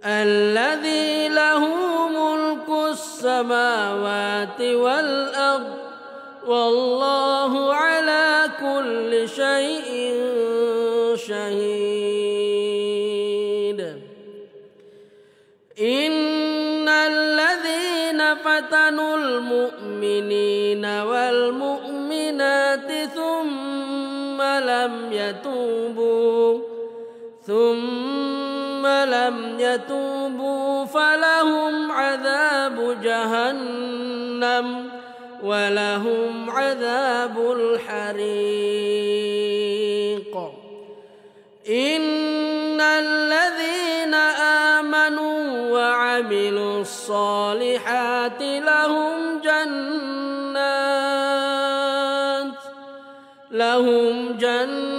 الذي له ملك السماوات والأرض والله على كل شيء شهيد. إن الذين فتنوا المؤمنين والمؤمنات ثم لم يتوبوا فلهم عذاب جهنم ولهم عذاب الحريق. إن الذين آمنوا وعملوا الصالحات لهم جنات